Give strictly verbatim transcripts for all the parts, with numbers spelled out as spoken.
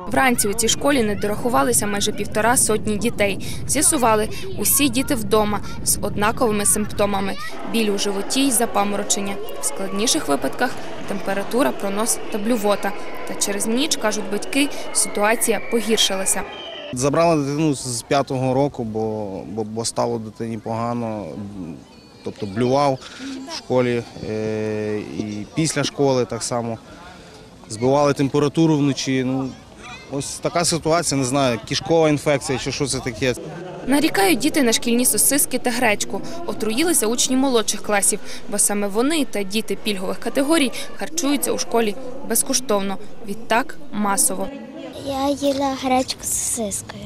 Вранці у цій школі не дорахувалися майже півтора сотні дітей. З'ясували, усі діти вдома з однаковими симптомами – біль у животі й запаморочення. В складніших випадках – температура, пронос та блювота. Та через ніч, кажуть батьки, ситуація погіршилася. Забрали дитину з п'ятого року, бо, бо, бо стало дитині погано. Тобто блював в школі е, і після школи так само. Збивали температуру вночі. Ну, ось така ситуація, не знаю, кишкова інфекція чи що це таке. Нарікають діти на шкільні сосиски та гречку. Отруїлися учні молодших класів, бо саме вони та діти пільгових категорій харчуються у школі безкоштовно. Відтак масово. Я їла гречку з сосискою.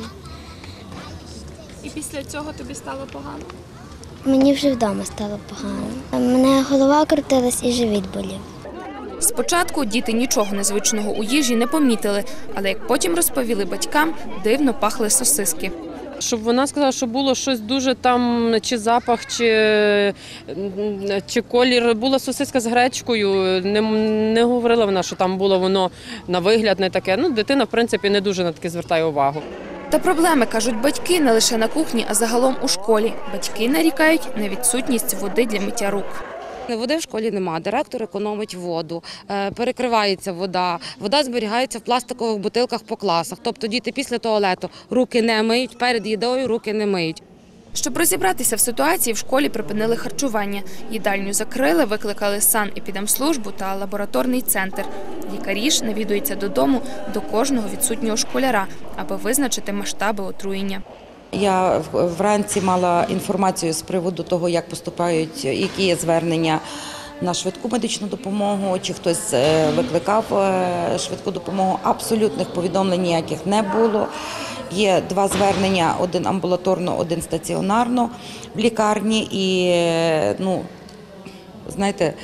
І після цього тобі стало погано? Мені вже вдома стало погано. У мене голова крутилась і живіт болів. Спочатку діти нічого незвичного у їжі не помітили, але як потім розповіли батькам, дивно пахли сосиски. Щоб вона сказала, що було щось дуже там, чи запах, чи, чи колір. Була сосиска з гречкою, не, не говорила вона, що там було воно на вигляд не таке. Ну, дитина, в принципі, не дуже на таке звертає увагу. Та проблеми, кажуть батьки, не лише на кухні, а загалом у школі. Батьки нарікають на відсутність води для миття рук. Води в школі нема, директор економить воду, перекривається вода, вода зберігається в пластикових бутилках по класах. Тобто діти після туалету руки не миють, перед їдою руки не миють. Щоб розібратися в ситуації, в школі припинили харчування. Їдальню закрили, викликали санепідемслужбу та лабораторний центр. Лікарі ж навідуються додому до кожного відсутнього школяра, аби визначити масштаби отруєння. Я вранці мала інформацію з приводу того, як поступають, які є звернення на швидку медичну допомогу, чи хтось викликав швидку допомогу. Абсолютних повідомлень ніяких не було. Є два звернення, один амбулаторно, один стаціонарно в лікарні. І, ну, знаєте,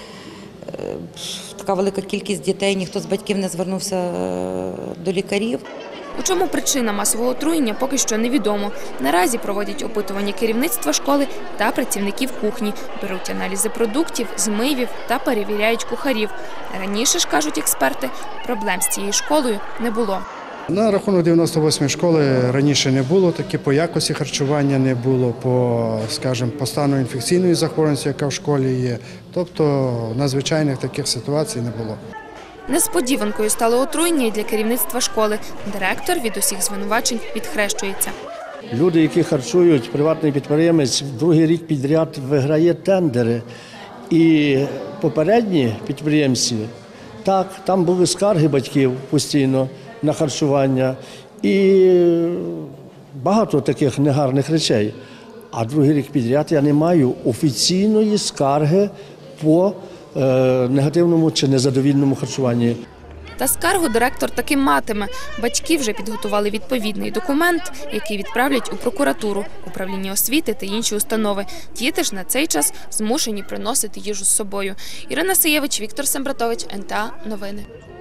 така велика кількість дітей, ніхто з батьків не звернувся до лікарів. У чому причина масового отруєння, поки що невідомо. Наразі проводять опитування керівництва школи та працівників кухні, беруть аналізи продуктів, змивів та перевіряють кухарів. Раніше ж, кажуть експерти, проблем з цією школою не було. На рахунок дев'яносто восьмої школи раніше не було, таки по якості харчування не було, по, скажімо, по стану інфекційної захворюваності, яка в школі є. Тобто надзвичайних таких ситуацій не було. Несподіванкою стало отруєння і для керівництва школи. Директор від усіх звинувачень відхрещується. Люди, які харчують, приватний підприємець, другий рік підряд виграє тендери. І попередні підприємці, так, там були скарги батьків постійно на харчування і багато таких негарних речей. А другий рік підряд я не маю офіційної скарги по негативному чи незадовільному харчуванні. Та скаргу директор таки матиме. Батьки вже підготували відповідний документ, який відправлять у прокуратуру, управління освіти та інші установи. Діти ж на цей час змушені приносити їжу з собою. Ірина Саєвич, Віктор Сембратович, ен те а Новини.